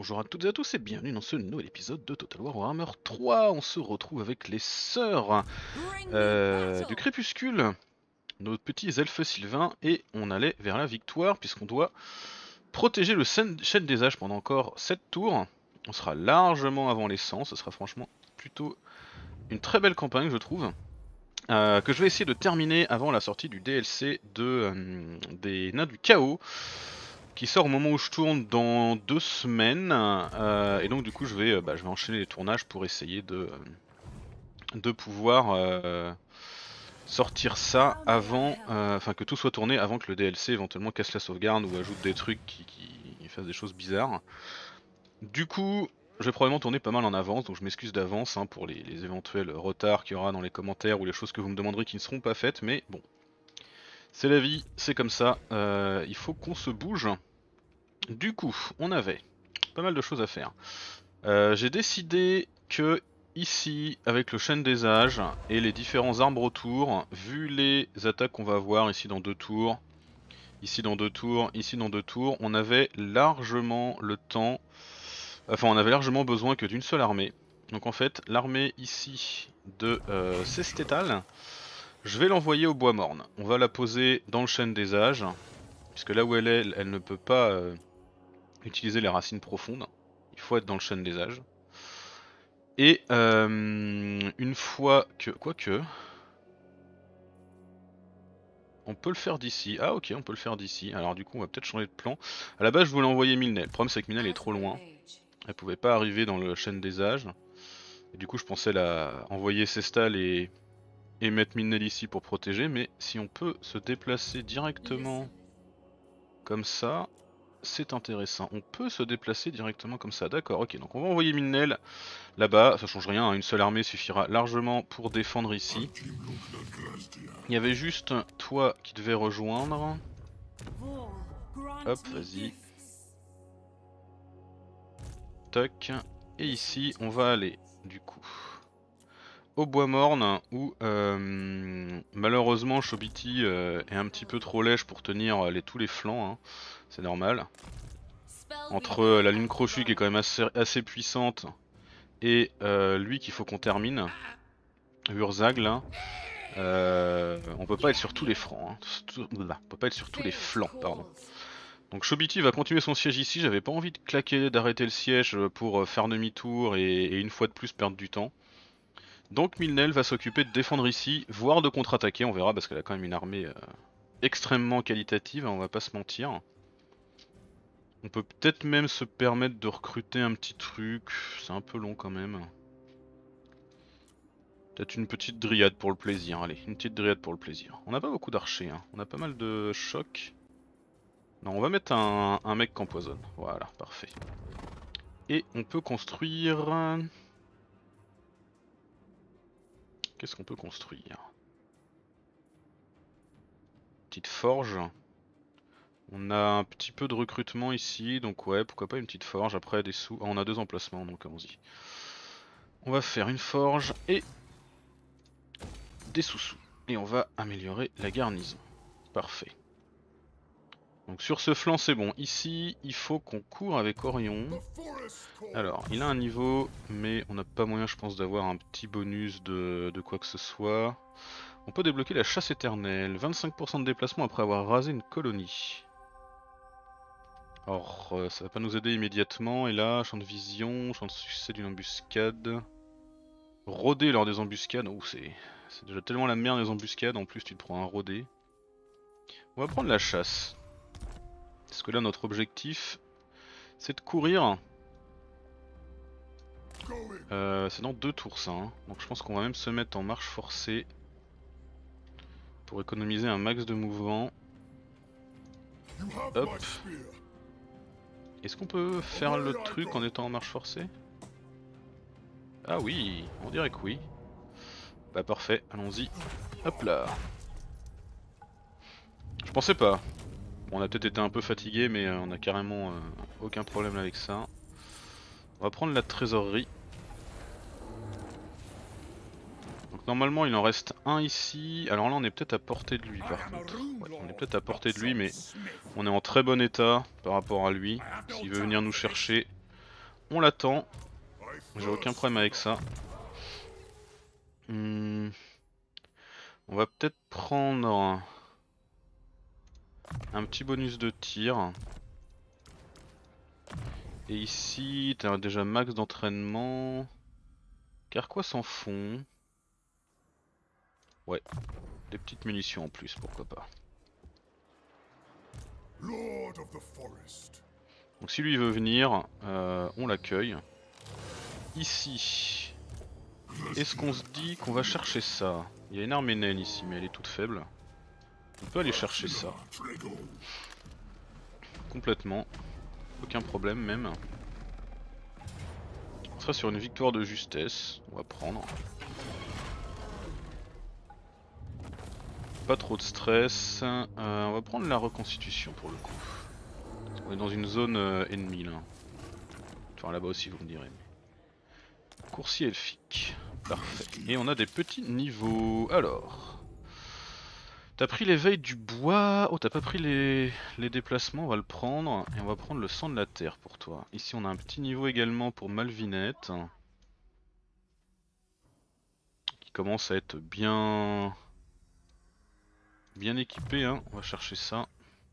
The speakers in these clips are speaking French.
bonjour à toutes et à tous et bienvenue dans ce nouvel épisode de Total War Warhammer 3. On se retrouve avec les sœurs du crépuscule, nos petits elfes sylvains, et on allait vers la victoire puisqu'on doit protéger le chêne des âges pendant encore 7 tours. On sera largement avant les 100, ce sera franchement plutôt une très belle campagne je trouve. Que je vais essayer de terminer avant la sortie du DLC des Nains du Chaos, qui sort au moment où je tourne dans 2 semaines, et donc du coup je vais enchaîner les tournages pour essayer de pouvoir sortir ça avant, enfin que tout soit tourné avant que le DLC éventuellement casse la sauvegarde ou ajoute des trucs qui fassent des choses bizarres. Du coup je vais probablement tourner pas mal en avance, donc je m'excuse d'avance pour les éventuels retards qu'il y aura dans les commentaires ou les choses que vous me demanderez qui ne seront pas faites, mais bon, c'est la vie, c'est comme ça, il faut qu'on se bouge. Du coup, on avait pas mal de choses à faire. J'ai décidé que ici, avec le chêne des âges et les différents arbres autour, vu les attaques qu'on va avoir ici dans 2 tours, ici dans 2 tours, ici dans 2 tours, on avait largement le temps, enfin on avait largement besoin que d'une seule armée. Donc en fait, l'armée ici de Cestétal, je vais l'envoyer au bois morne. On va la poser dans le chêne des âges, puisque là où elle est, elle ne peut pas utiliser les racines profondes. Il faut être dans le chêne des âges. Et une fois que... Quoique... On peut le faire d'ici. Ah ok, on peut le faire d'ici. Alors du coup on va peut-être changer de plan. À la base je voulais envoyer Milnel. Le problème c'est que Milnel est trop loin. Elle pouvait pas arriver dans le chêne des âges. Et du coup je pensais la envoyer Cestal et mettre Milnel ici pour protéger. Mais si on peut se déplacer directement comme ça... C'est intéressant, on peut se déplacer directement comme ça, d'accord, ok, donc on va envoyer Milnel là-bas, ça change rien, une seule armée suffira largement pour défendre ici. Il y avait juste toi qui devais rejoindre, hop, vas-y, toc, et ici on va aller, du coup, au bois morne, où malheureusement Chobiti est un petit peu trop lèche pour tenir tous les flancs, c'est normal. Entre la lune crochue qui est quand même assez puissante et lui qu'il faut qu'on termine, Urzag là, on peut pas être sur tous les flancs, on peut pas être sur tous les flancs, pardon. Donc Chobiti va continuer son siège ici, j'avais pas envie de claquer, d'arrêter le siège pour faire demi-tour et une fois de plus perdre du temps. Donc Milnel va s'occuper de défendre ici, voire de contre-attaquer, on verra parce qu'elle a quand même une armée extrêmement qualitative, on va pas se mentir. On peut peut-être même se permettre de recruter un petit truc, c'est un peu long quand même. Peut-être une petite dryade pour le plaisir, allez, une petite dryade pour le plaisir. On n'a pas beaucoup d'archers, on a pas mal de chocs. Non, on va mettre un mec qu'empoisonne, voilà, parfait. Et on peut construire... Qu'est-ce qu'on peut construire? Petite forge. On a un petit peu de recrutement ici, donc ouais, pourquoi pas une petite forge, après des sous... Ah, on a 2 emplacements, donc allons-y. On va faire une forge et des sous-sous. Et on va améliorer la garnison. Parfait. Donc sur ce flanc c'est bon. Ici il faut qu'on court avec Orion. Alors il a un niveau mais on n'a pas moyen je pense d'avoir un petit bonus de quoi que ce soit. On peut débloquer la chasse éternelle. 25% de déplacement après avoir rasé une colonie. Alors ça va pas nous aider immédiatement. Et là champ de vision, champ de succès d'une embuscade. Rôder lors des embuscades. Oh c'est déjà tellement la merde des embuscades. En plus tu te prends un rôder. On va prendre la chasse. Parce que là notre objectif c'est de courir. C'est dans 2 tours ça, donc je pense qu'on va même se mettre en marche forcée pour économiser un max de mouvement. Hop. Est-ce qu'on peut faire le truc en étant en marche forcée? Ah oui, on dirait que oui. Bah parfait, allons-y. Hop là. Je pensais pas. Bon, on a peut-être été un peu fatigué mais on a carrément aucun problème avec ça. On va prendre la trésorerie. Donc normalement il en reste un ici. Alors là on est peut-être à portée de lui par contre. Ouais, on est peut-être à portée de lui mais on est en très bon état par rapport à lui. S'il veut venir nous chercher, on l'attend. J'ai aucun problème avec ça. On va peut-être prendre un petit bonus de tir. Et ici, t'as déjà max d'entraînement. Carquois sans fond. Ouais, des petites munitions en plus, pourquoi pas. Donc si lui veut venir, on l'accueille. Ici, est-ce qu'on se dit qu'on va chercher ça? Il y a une armée naine ici, mais elle est toute faible. On peut aller chercher ça. Complètement. Aucun problème même. On sera sur une victoire de justesse. On va prendre. Pas trop de stress. On va prendre la reconstitution pour le coup. On est dans une zone ennemie là. Enfin là-bas aussi vous me direz. Coursier elfique. Parfait. Et on a des petits niveaux. Alors. T'as pris l'éveil du bois. Oh, t'as pas pris les déplacements, on va le prendre. Et on va prendre le sang de la terre pour toi. Ici on a un petit niveau également pour Malvinette. Qui commence à être bien équipé, hein. On va chercher ça.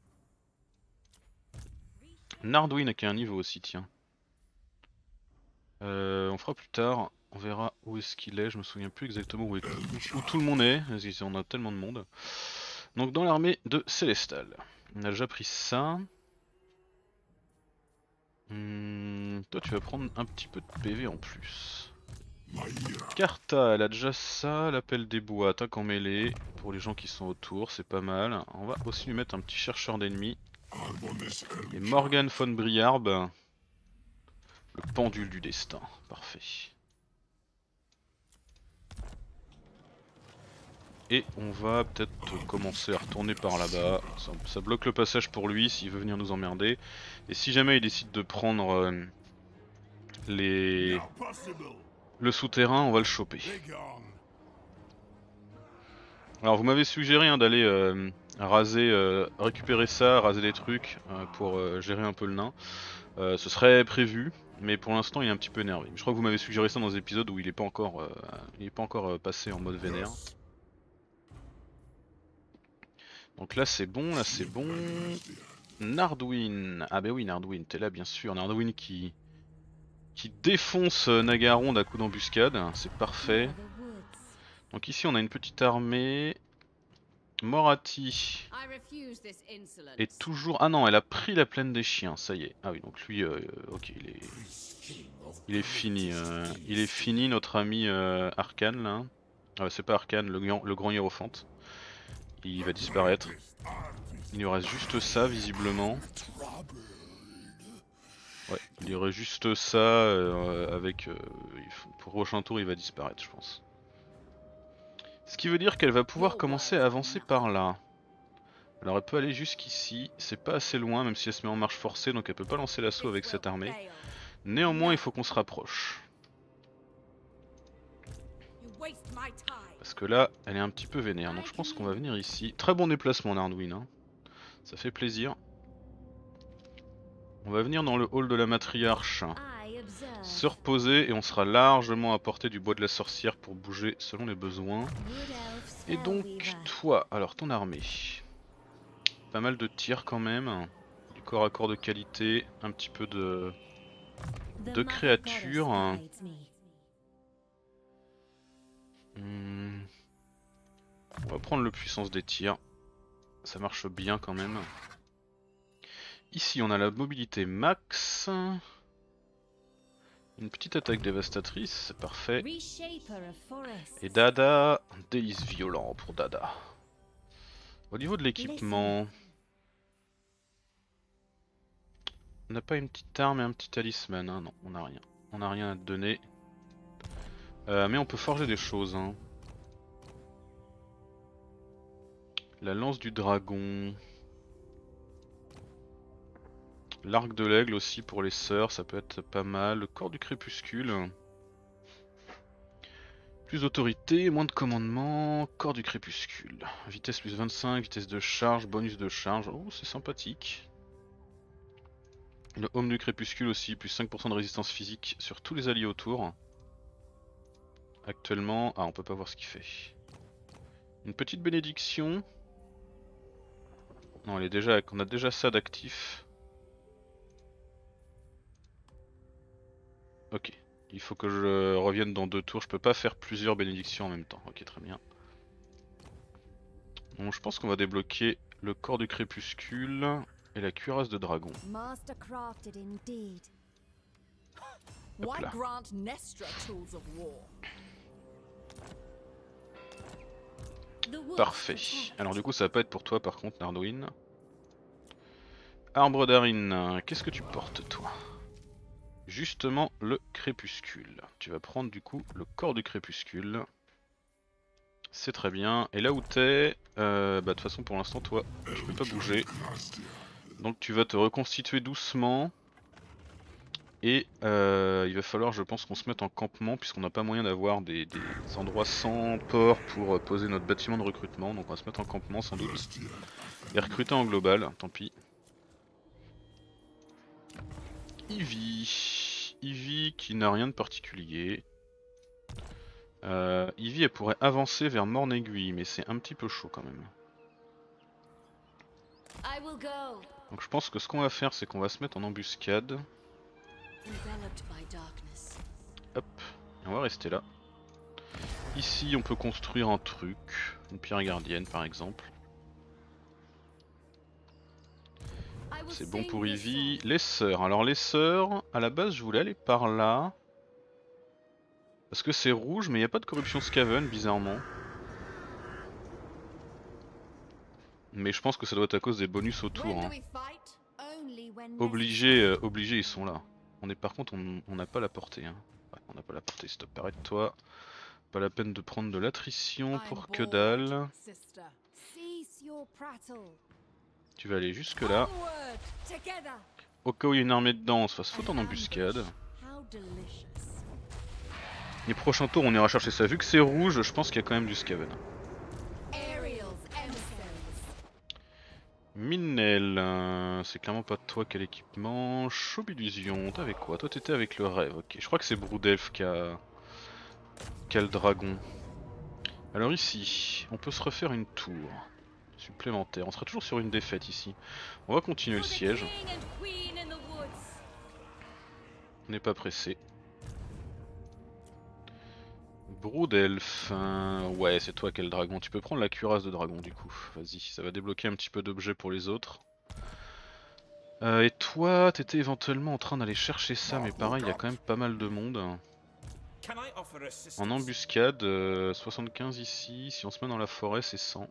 Nardwin qui a un niveau aussi, tiens. On fera plus tard. On verra où est-ce qu'il est. Je me souviens plus exactement où tout le monde est. On a tellement de monde. Donc dans l'armée de Célestal. On a déjà pris ça. Toi tu vas prendre un petit peu de PV en plus. Carta, elle a déjà ça, l'appel des bois, attaque en mêlée. Pour les gens qui sont autour, c'est pas mal. On va aussi lui mettre un petit chercheur d'ennemis. Et Morgan von Briarb. Le pendule du destin, parfait. Et on va peut-être commencer à retourner par là-bas. Ça bloque le passage pour lui s'il veut venir nous emmerder. Et si jamais il décide de prendre le souterrain, on va le choper. Alors vous m'avez suggéré hein, d'aller raser, récupérer ça, raser des trucs pour gérer un peu le nain. Ce serait prévu, mais pour l'instant il est un petit peu énervé. Je crois que vous m'avez suggéré ça dans des épisodes où il est pas encore, passé en mode vénère. Donc là c'est bon, là c'est bon. Nardwin, ah bah oui Nardwin, t'es là bien sûr. Nardwin qui défonce Nagaron d'un coup d'embuscade, c'est parfait. Donc ici on a une petite armée. Morati est toujours... Ah non, elle a pris la plaine des chiens, ça y est. Ah oui, donc lui, ok, il est fini. Il est fini notre ami Arcane là. Ah, c'est pas Arcane, le grand hiérophante. Il va disparaître. Il nous reste juste ça visiblement. Ouais, il y aurait juste ça avec... pour le prochain tour il va disparaître je pense. Ce qui veut dire qu'elle va pouvoir commencer à avancer par là. Alors elle peut aller jusqu'ici, c'est pas assez loin même si elle se met en marche forcée donc elle peut pas lancer l'assaut avec cette armée. Néanmoins il faut qu'on se rapproche. Parce que là elle est un petit peu vénère donc je pense qu'on va venir ici. Très bon déplacement Nardwin, hein. Ça fait plaisir. On va venir dans le hall de la matriarche, se reposer et on sera largement à portée du bois de la sorcière pour bouger selon les besoins. Et donc toi, alors ton armée. Pas mal de tirs quand même, du corps à corps de qualité, un petit peu de créatures. On va prendre le puissance des tirs, ça marche bien quand même. Ici on a la mobilité max. Une petite attaque dévastatrice, c'est parfait. Et Dada, délice violent pour Dada. Au niveau de l'équipement, on n'a pas une petite arme et un petit talisman, hein. Non, on n'a rien. On n'a rien à te donner. Mais on peut forger des choses, hein. La lance du dragon. L'arc de l'aigle aussi pour les sœurs, ça peut être pas mal. Le corps du crépuscule. Plus d'autorité, moins de commandement. Corps du crépuscule. Vitesse plus 25, vitesse de charge, bonus de charge. Oh, c'est sympathique. Le Home du Crépuscule aussi, plus 5% de résistance physique sur tous les alliés autour. Actuellement, on peut pas voir ce qu'il fait. Une petite bénédiction. Non, on a déjà ça d'actif. Ok, il faut que je revienne dans 2 tours, je peux pas faire plusieurs bénédictions en même temps. Ok, très bien. Donc je pense qu'on va débloquer le corps du crépuscule et la cuirasse de dragon. Hop là. Parfait. Alors du coup ça va pas être pour toi par contre Nardwin. Arbre d'Arin, qu'est-ce que tu portes toi? Justement le crépuscule. Tu vas prendre du coup le corps du crépuscule. C'est très bien. Et là où t'es, de toute façon pour l'instant toi tu peux pas bouger. Donc tu vas te reconstituer doucement. Et il va falloir je pense qu'on se mette en campement puisqu'on n'a pas moyen d'avoir des endroits sans port pour poser notre bâtiment de recrutement. Donc on va se mettre en campement sans doute. Et recruter en global, tant pis. Ivy qui n'a rien de particulier. Ivy elle pourrait avancer vers Morne-Aiguille mais c'est un petit peu chaud quand même. Donc je pense que ce qu'on va faire c'est qu'on va se mettre en embuscade. Hop, et on va rester là. Ici on peut construire un truc, une pierre gardienne par exemple. C'est bon pour Ivy. Les sœurs, alors les sœurs, à la base je voulais aller par là. Parce que c'est rouge mais il n'y a pas de corruption Skaven bizarrement. Mais je pense que ça doit être à cause des bonus autour. Hein. Obligé ils sont là. Par contre on n'a pas la portée. Hein. Ouais, on n'a pas la portée, stop, arrête-toi. Pas la peine de prendre de l'attrition pour que dalle. Tu vas aller jusque là. Au cas où il y a une armée dedans, on se fasse foutre en embuscade. Les prochains tours on ira chercher ça. Vu que c'est rouge, je pense qu'il y a quand même du Skaven. Minel, c'est clairement pas toi quel équipement. Chauve illusion, t'avais quoi? Toi t'étais avec le rêve, ok. Je crois que c'est Broudelf qui a le dragon. Alors ici, on peut se refaire une tour supplémentaire. On sera toujours sur une défaite ici. On va continuer le siège. On n'est pas pressé. Broudelf, ouais c'est toi quel dragon. Tu peux prendre la cuirasse de dragon du coup. Vas-y, ça va débloquer un petit peu d'objets pour les autres. Et toi, t'étais éventuellement en train d'aller chercher ça, mais pareil, il y a quand même pas mal de monde. En embuscade, 75 ici, si on se met dans la forêt c'est 100.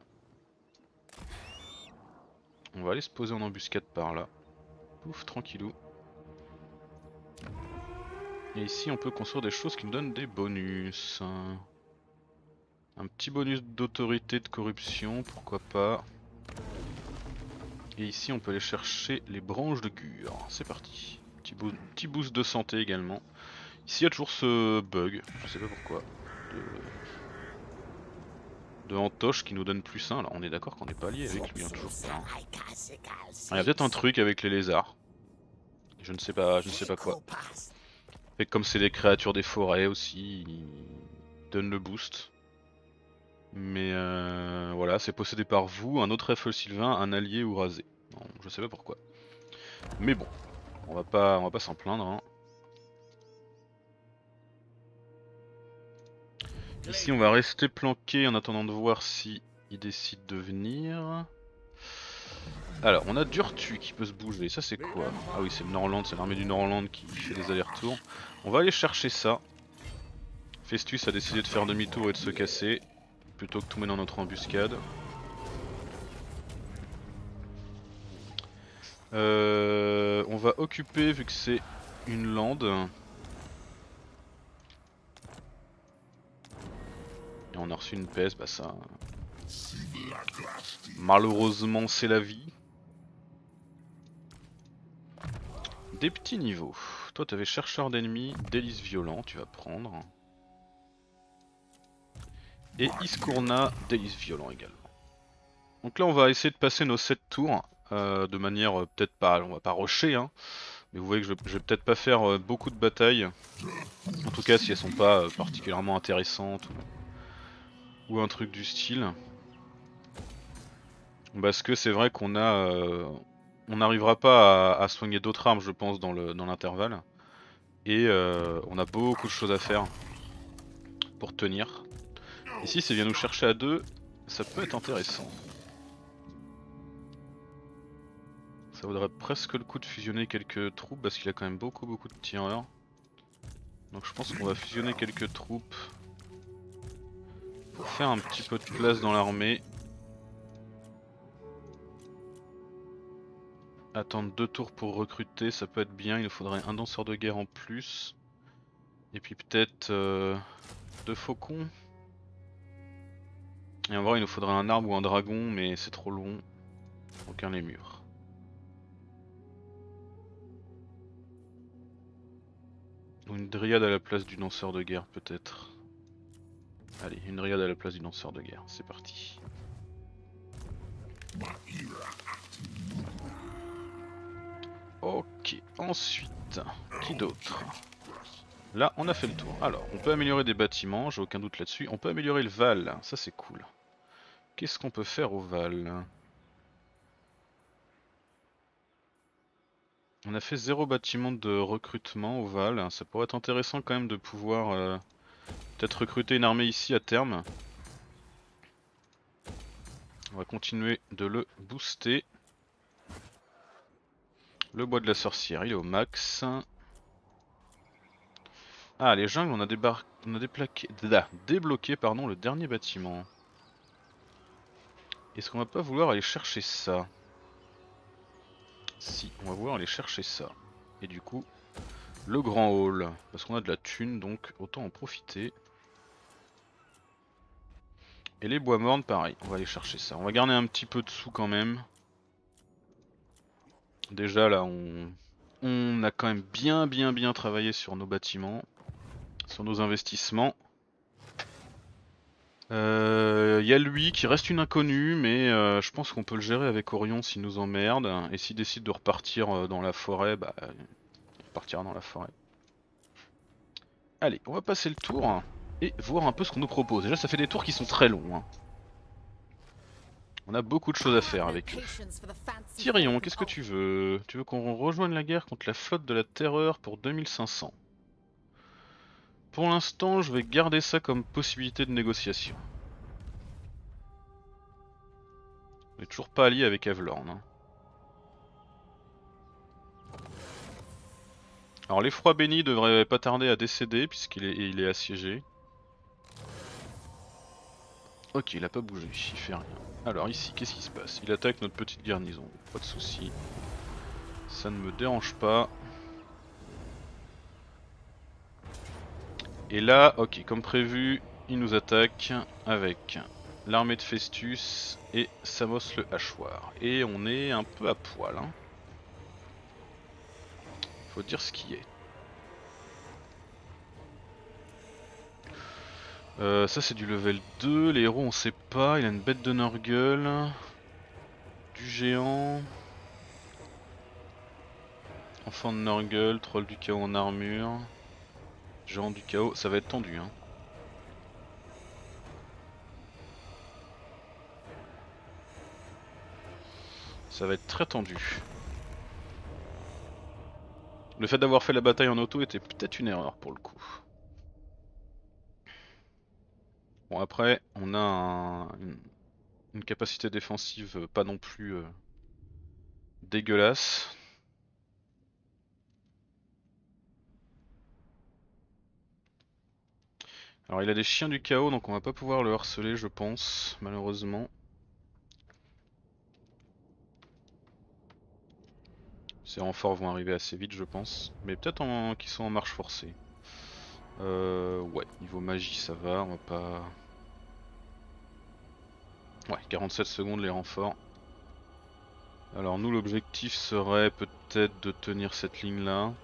On va aller se poser en embuscade par là. Pouf, tranquillou. Et ici on peut construire des choses qui nous donnent des bonus. Un petit bonus d'autorité de corruption, pourquoi pas. Et ici on peut aller chercher les branches de Gur. C'est parti. Petit boost de santé également. Ici il y a toujours ce bug, je sais pas pourquoi. De Antoche qui nous donne plus 1. Alors on est d'accord qu'on n'est pas lié avec lui, hein, toujours pas. Hein. Il y a peut-être un truc avec les lézards. Je ne sais pas quoi. Et comme c'est des créatures des forêts aussi, ils donnent le boost. Mais voilà, c'est possédé par vous, un autre elfe sylvain, un allié ou rasé. Non, je sais pas pourquoi. Mais bon, on va pas s'en plaindre. Hein. Ici on va rester planqué en attendant de voir si il décide de venir. Alors on a Durtu qui peut se bouger, ça c'est quoi? Ah oui c'est le Norland, c'est l'armée du Norland qui fait des allers-retours. On va aller chercher ça. Festus a décidé de faire demi-tour et de se casser, plutôt que tout mettre dans notre embuscade. On va occuper vu que c'est une lande. Et on a reçu une peste, bah ça... Malheureusement c'est la vie. Des petits niveaux. Toi t'avais chercheur d'ennemis, délice violent, tu vas prendre. Et Iskourna, délice violent également. Donc là on va essayer de passer nos 7 tours de manière peut-être pas, on va pas rusher hein, Mais vous voyez que je vais peut-être pas faire beaucoup de batailles. En tout cas si elles sont pas particulièrement intéressantes ou un truc du style. Parce que c'est vrai qu'on a... on n'arrivera pas à soigner d'autres armes je pense dans l'intervalle. Et on a beaucoup de choses à faire pour tenir. Ici s'il vient nous chercher à deux, ça peut être intéressant. Ça vaudrait presque le coup de fusionner quelques troupes parce qu'il a quand même beaucoup de tireurs. Donc je pense qu'on va fusionner quelques troupes pour faire un petit peu de place dans l'armée. Attendre 2 tours pour recruter, ça peut être bien, il nous faudrait un danseur de guerre en plus. Et puis peut-être 2 faucons. Et en vrai il nous faudrait un arbre ou un dragon mais c'est trop long. Aucun les murs. Ou une dryade à la place du danseur de guerre peut-être. Allez, une dryade à la place du danseur de guerre, c'est parti. Ok, ensuite, qui d'autre? Là, on a fait le tour. Alors, on peut améliorer des bâtiments, j'ai aucun doute là-dessus. On peut améliorer le Val, ça c'est cool. Qu'est-ce qu'on peut faire au Val? On a fait 0 bâtiment de recrutement au Val. Ça pourrait être intéressant quand même de pouvoir peut-être recruter une armée ici à terme. On va continuer de le booster. Le bois de la sorcière, il est au max. Ah, les jungles, on a débloqué pardon, le dernier bâtiment. Est-ce qu'on va pas vouloir aller chercher ça? Si, on va vouloir aller chercher ça. Et du coup, le grand hall. Parce qu'on a de la thune, donc autant en profiter. Et les bois mornes, pareil, on va aller chercher ça. On va garder un petit peu de sous quand même. Déjà là, on a quand même bien travaillé sur nos bâtiments, sur nos investissements. Y a lui qui reste une inconnue, mais je pense qu'on peut le gérer avec Orion s'il nous emmerde. Et s'il décide de repartir dans la forêt, bah il partira dans la forêt. Allez, on va passer le tour et voir un peu ce qu'on nous propose. Déjà ça fait des tours qui sont très longs. Hein. On a beaucoup de choses à faire avec eux. Tyrion, qu'est-ce que tu veux? Tu veux qu'on rejoigne la guerre contre la flotte de la terreur pour 2500? Pour l'instant, je vais garder ça comme possibilité de négociation. On n'est toujours pas allié avec Avelorn. Hein. Alors l'effroi béni devrait pas tarder à décéder puisqu'il est assiégé. Ok, il a pas bougé, il fait rien. Alors ici, qu'est-ce qui se passe? Il attaque notre petite garnison, pas de soucis. Ça ne me dérange pas. Et là, ok, comme prévu, il nous attaque avec l'armée de Festus et Samos le hachoir. Et on est un peu à poil. Hein. Faut dire ce qui est. Ça c'est du level 2, les héros on sait pas, il a une bête de Nurgle, du géant, enfant de Nurgle, troll du chaos en armure, géant du chaos, ça va être tendu hein. Ça va être très tendu. Le fait d'avoir fait la bataille en auto était peut-être une erreur pour le coup. Bon après, on a une capacité défensive pas non plus dégueulasse. Alors il a des chiens du chaos donc on va pas pouvoir le harceler je pense, malheureusement. Ces renforts vont arriver assez vite je pense, mais peut-être qu'ils sont en marche forcée. Ouais, niveau magie ça va, on va pas... Ouais, 47 secondes les renforts. Alors nous l'objectif serait peut-être de tenir cette ligne là.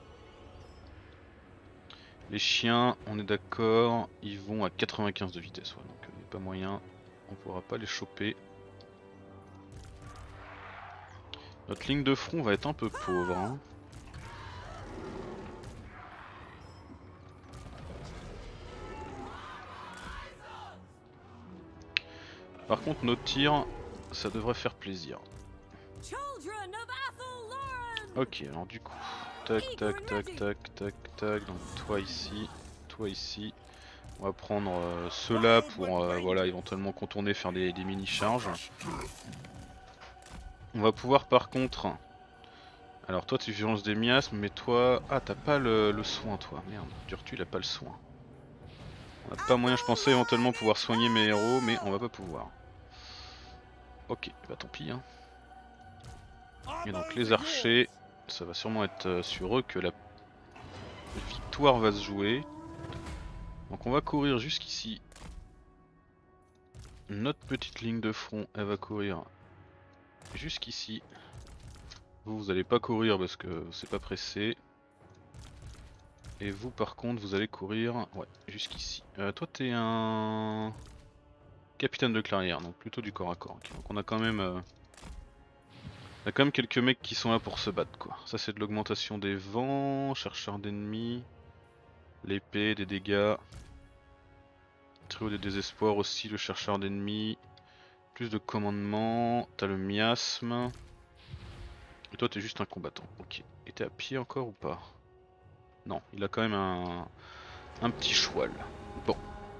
Les chiens, on est d'accord, ils vont à 95 de vitesse, ouais, donc il n'y a pas moyen, on pourra pas les choper. Notre ligne de front va être un peu pauvre. Hein. Par contre nos tirs, ça devrait faire plaisir. Ok, alors du coup, tac tac tac tac tac tac, donc toi ici. On va prendre ceux-là pour voilà, éventuellement contourner, faire des mini-charges. On va pouvoir par contre... Alors toi tu lances des miasmes, mais toi... Ah t'as pas le soin toi, merde, Durtu il a pas le soin. On n'a pas moyen, je pensais éventuellement pouvoir soigner mes héros, mais on va pas pouvoir. Ok, bah tant pis hein. Et donc les archers, ça va sûrement être sur eux que la victoire va se jouer. Donc on va courir jusqu'ici. Notre petite ligne de front, elle va courir jusqu'ici. Vous allez pas courir parce que c'est pas pressé. Et vous par contre vous allez courir jusqu'ici. Toi t'es un capitaine de clairière, donc plutôt du corps à corps. Okay. Donc on a quand même quelques mecs qui sont là pour se battre quoi. Ça c'est de l'augmentation des vents, chercheur d'ennemis, l'épée, des dégâts, trio des désespoirs aussi, le chercheur d'ennemis, plus de commandement, t'as le miasme. Et toi t'es juste un combattant, ok. Et t'es à pied encore ou pas? Non, il a quand même un petit choual. Bon.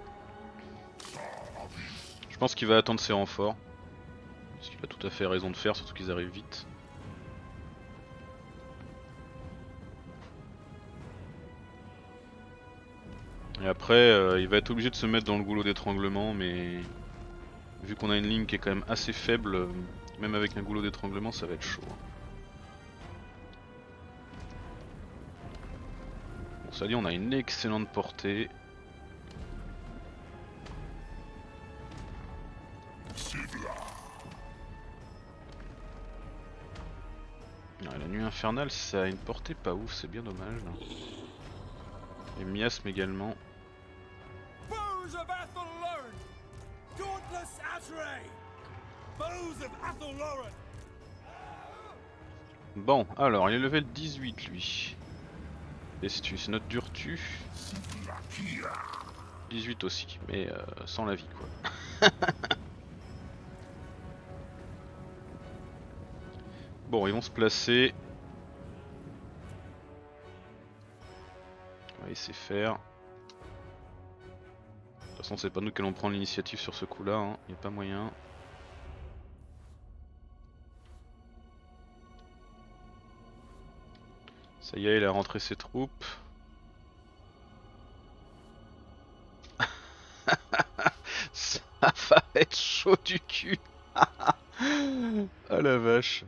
Je pense qu'il va attendre ses renforts. Ce qu'il a tout à fait raison de faire, surtout qu'ils arrivent vite. Et après, il va être obligé de se mettre dans le goulot d'étranglement, mais vu qu'on a une ligne qui est quand même assez faible, même avec un goulot d'étranglement, ça va être chaud. Bon, ça dit, on a une excellente portée. Ouais, la nuit infernale, ça a une portée pas ouf, c'est bien dommage. Et miasme également. Bon, alors il est level 18 lui. Et c'est notre Durtu. 18 aussi, mais sans la vie quoi. Bon, ils vont se placer. On va essayer de faire. De toute façon, c'est pas nous qui allons prendre l'initiative sur ce coup-là, hein. Y a pas moyen. Ça y est, il a rentré ses troupes. Ça va être chaud du cul. Ah la vache.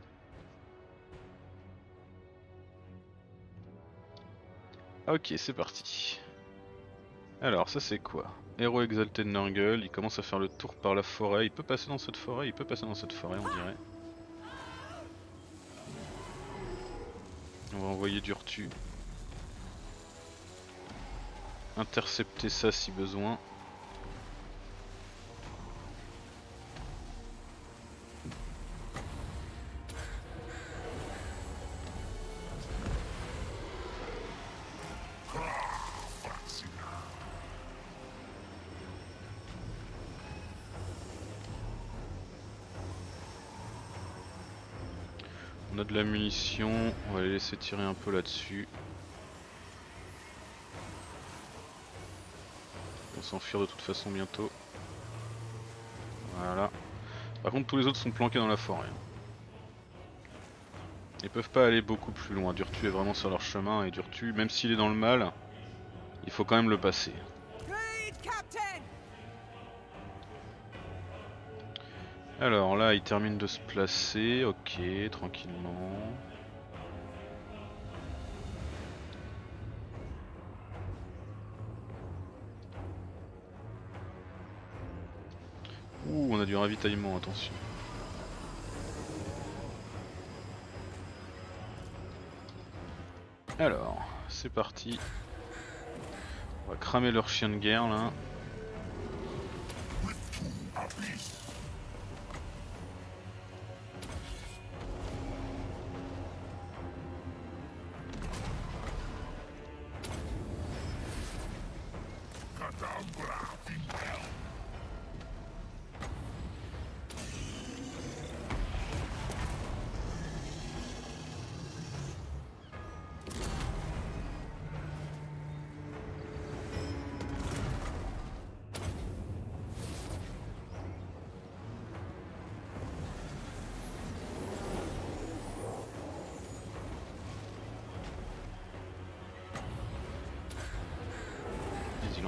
Ok, c'est parti. Alors, ça c'est quoi? Héros exalté de Nurgle, il commence à faire le tour par la forêt. Il peut passer dans cette forêt, on dirait. On va envoyer Durtu. Intercepter ça si besoin. On a de la munition, on va les laisser tirer un peu là-dessus. On va s'enfuir de toute façon bientôt. Voilà. Par contre tous les autres sont planqués dans la forêt. Ils peuvent pas aller beaucoup plus loin. Durtu est vraiment sur leur chemin et Durtu, même s'il est dans le mal, il faut quand même le passer. Alors là il termine de se placer, ok, tranquillement. Ouh, on a du ravitaillement, attention. Alors, c'est parti. On va cramer leur chien de guerre là.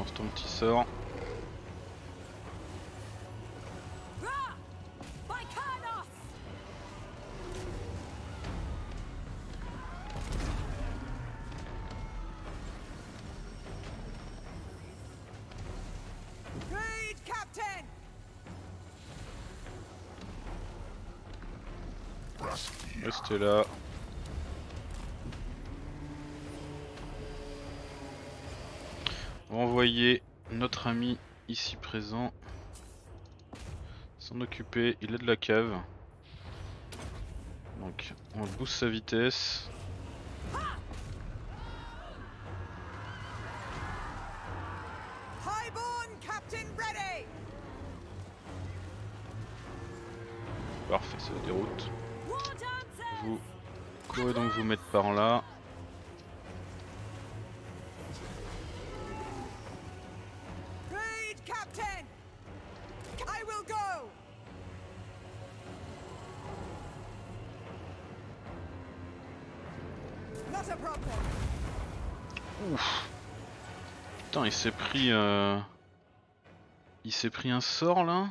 lance ton petit sort. Restez là. On va envoyer notre ami ici présent s'en occuper. Il est de la cave. Donc on booste sa vitesse. Parfait, ça déroute. Vous courez donc vous mettre par là. Ouf. Putain, il s'est pris un sort là.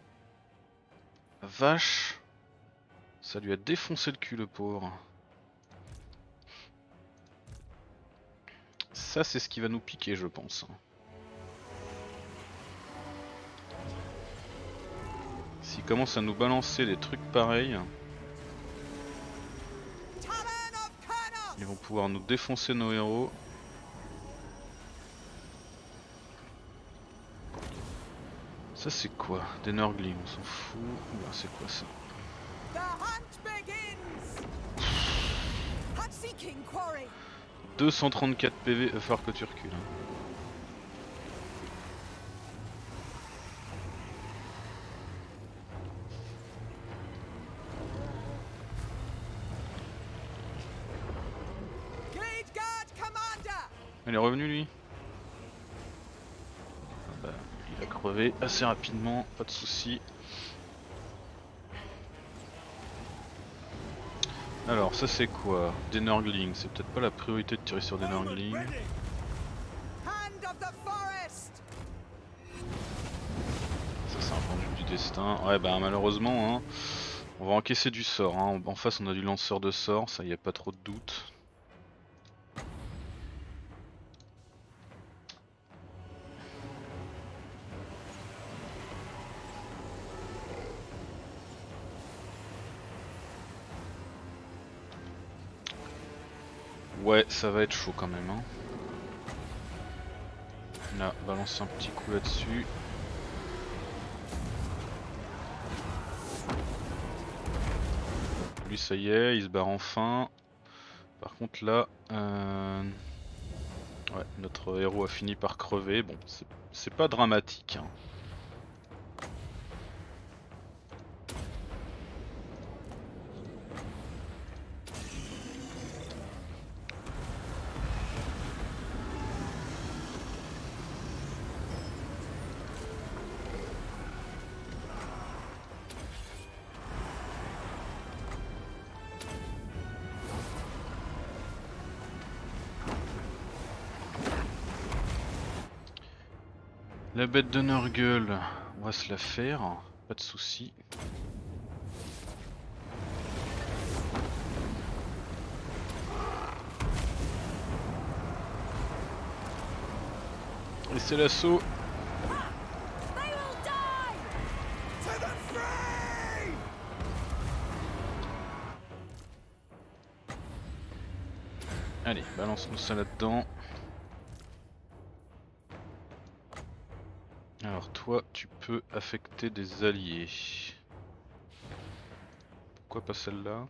Vache. Ça lui a défoncé le cul le pauvre. Ça c'est ce qui va nous piquer je pense. S'il commence à nous balancer des trucs pareils, ils vont pouvoir nous défoncer nos héros. Ça c'est quoi? Des Nurglings, on s'en fout. Oula, c'est quoi ça? 234 PV, il va falloir que tu recules. Il est revenu lui? Bah, il a crevé assez rapidement, pas de soucis. Alors ça c'est quoi? Des Nurglings, c'est peut-être pas la priorité de tirer sur des Nurglings. Ça c'est un pendu du destin. Ouais bah malheureusement hein, on va encaisser du sort hein. En face on a du lanceur de sort, ça y a pas trop de doute. Ouais, ça va être chaud quand même. Hein. Là, balance un petit coup là-dessus. Lui, ça y est, il se barre enfin. Par contre, là, ouais, notre héros a fini par crever. Bon, c'est pas dramatique. Hein. La bête de Nurgle, on va se la faire, pas de soucis. Et c'est l'assaut. Allez, balance-nous ça là-dedans. Alors toi, tu peux affecter des alliés. Pourquoi pas celle-là?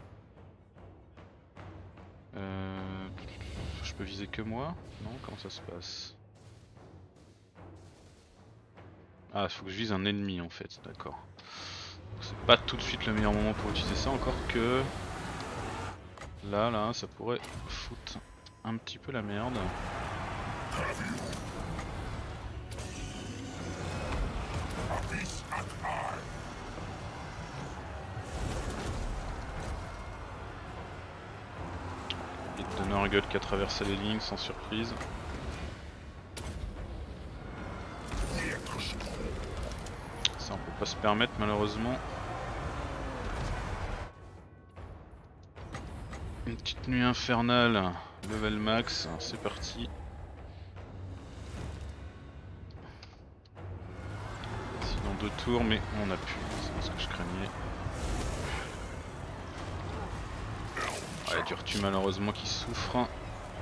Je peux viser que moi? Non, comment ça se passe? Ah, il faut que je vise un ennemi en fait, d'accord. C'est pas tout de suite le meilleur moment pour utiliser ça, encore que... Là, ça pourrait foutre un petit peu la merde. Il te donne un gueule qui a traversé les lignes sans surprise. Ça on peut pas se permettre malheureusement. Une petite nuit infernale, level max, c'est parti. Sinon 2 tours, mais on a pu, c'est ce que je craignais. Ouais, Durtu malheureusement qui souffre. Non,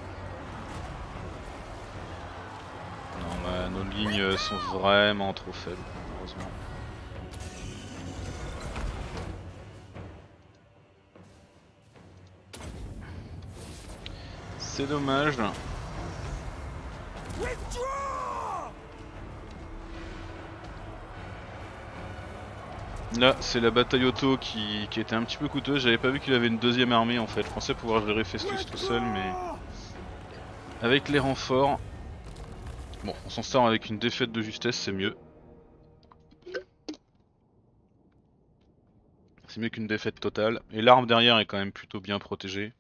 bah, nos lignes sont vraiment trop faibles, malheureusement. C'est dommage. Là, c'est la bataille auto qui était un petit peu coûteuse. J'avais pas vu qu'il avait une deuxième armée en fait. Je pensais pouvoir gérer Festus tout seul, mais avec les renforts, bon, on s'en sort avec une défaite de justesse, c'est mieux. C'est mieux qu'une défaite totale. Et l'arme derrière est quand même plutôt bien protégée.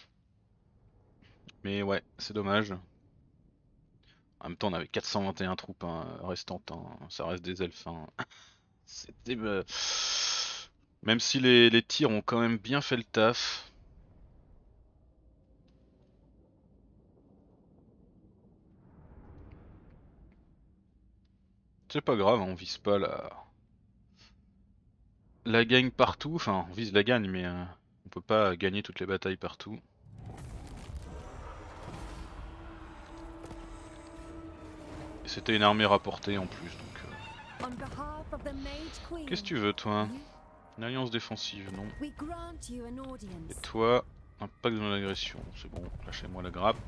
Mais ouais, c'est dommage. En même temps, on avait 421 troupes restantes, hein. Ça reste des elfes. Hein. C'était. Même si les tirs ont quand même bien fait le taf. C'est pas grave, on vise pas la gagne partout. Enfin, on vise la gagne, mais on peut pas gagner toutes les batailles partout. Et c'était une armée rapportée en plus, donc. Qu'est-ce que tu veux, toi? Une alliance défensive, non. Et toi, un pacte de non-agression. C'est bon, lâchez-moi la grappe.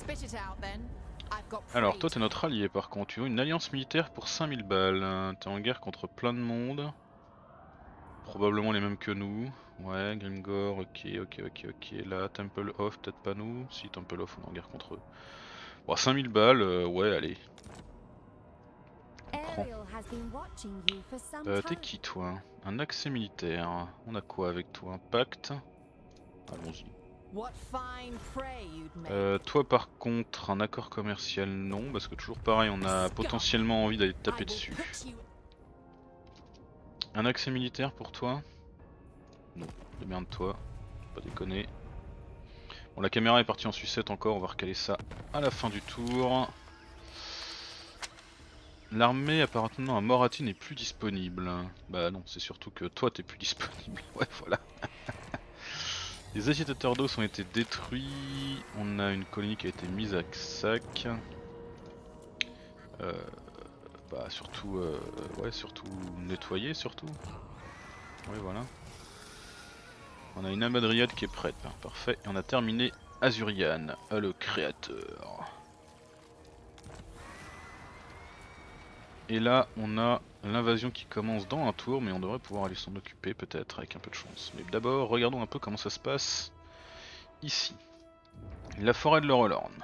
Alors, toi, t'es notre allié par contre. Tu veux une alliance militaire pour 5000 balles. T'es en guerre contre plein de monde. Probablement les mêmes que nous. Ouais, Grimgor, ok. Là, Temple of, peut-être pas nous. Si, Temple of, on est en guerre contre eux. Bon, 5000 balles, ouais, allez. On prend. T'es qui, toi? Un accès militaire. On a quoi avec toi? Un pacte? Allons-y. Toi par contre, un accord commercial non, parce que toujours pareil, on a potentiellement envie d'aller te taper dessus. Un accès militaire pour toi? Non, démerde-toi, pas déconner. Bon, la caméra est partie en sucette encore, on va recaler ça à la fin du tour. L'armée apparemment à Morathi n'est plus disponible. Bah non, c'est surtout que toi t'es plus disponible. Ouais, voilà. Les agitateurs d'eau ont été détruits. On a une colonie qui a été mise à sac. Bah surtout, ouais, surtout nettoyer surtout. Ouais, voilà. On a une amadriade qui est prête. Parfait. Et on a terminé Azurian, le créateur. Et là, on a l'invasion qui commence dans un tour, mais on devrait pouvoir aller s'en occuper peut-être avec un peu de chance. Mais d'abord, regardons un peu comment ça se passe ici. La forêt de l'Orelorn.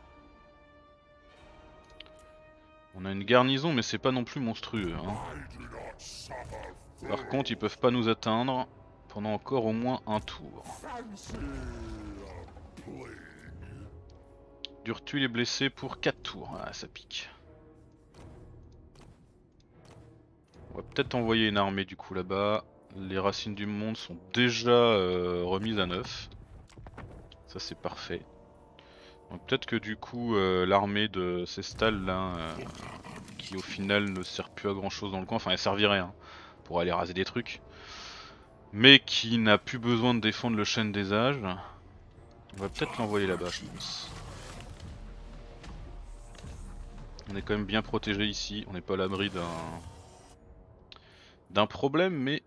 On a une garnison, mais c'est pas non plus monstrueux. Hein. Par contre, ils peuvent pas nous atteindre pendant encore au moins un tour. Durtu les blessés pour 4 tours. Ah, ça pique. On va peut-être envoyer une armée du coup là-bas. Les racines du monde sont déjà remises à neuf. Ça c'est parfait. Donc peut-être que du coup l'armée de Cestal là, qui au final ne sert plus à grand chose dans le coin, enfin elle servirait hein, pour aller raser des trucs. Mais qui n'a plus besoin de défendre le chêne des âges. On va peut-être l'envoyer là-bas je pense. On est quand même bien protégé ici, on n'est pas à l'abri d'un problème mais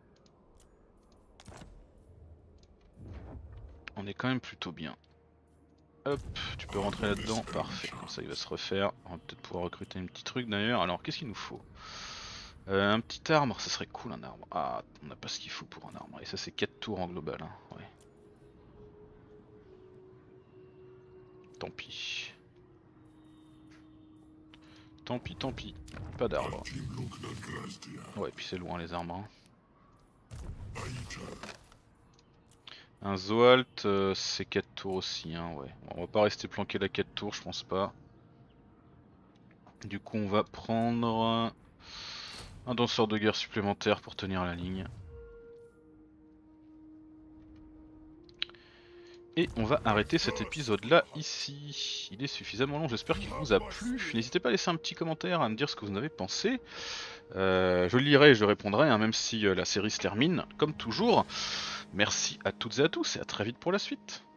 on est quand même plutôt bien. Hop, tu peux rentrer là-dedans, parfait, comme ça il va se refaire. On va peut-être pouvoir recruter un petit truc d'ailleurs. Alors qu'est-ce qu'il nous faut? Un petit arbre, ça serait cool un arbre. Ah, on n'a pas ce qu'il faut pour un arbre. Et ça c'est 4 tours en global, hein. Ouais. Tant pis. Tant pis, pas d'arbre. Ouais, puis c'est loin les arbres. Hein. Un Zoalt, c'est 4 tours aussi, hein, ouais. Bon, on va pas rester planqué là 4 tours, je pense pas. Du coup, on va prendre Un danseur de guerre supplémentaire pour tenir la ligne. Et on va arrêter cet épisode là ici. Il est suffisamment long, j'espère qu'il vous a plu. N'hésitez pas à laisser un petit commentaire, à me dire ce que vous en avez pensé. Je lirai et je répondrai, hein, même si la série se termine, comme toujours. Merci à toutes et à tous et à très vite pour la suite.